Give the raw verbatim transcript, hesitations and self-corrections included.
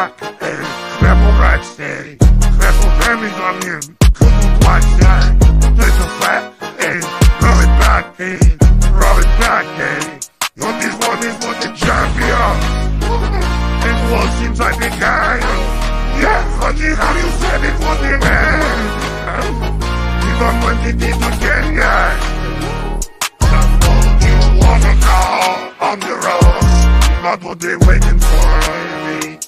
back, ey. Schwerpunkt Racks, ey. Schwerpunkt Family on him. Schwerpunkt Watch, ey. Place of fat, ey. Rub it back, ey. Rub it back, ey. Und this one is for the champion. It was inside the guy. Yeah, but you how you said it was the man. Even when they did again, yeah. You wanna go on the road, not what they waiting for, I mean.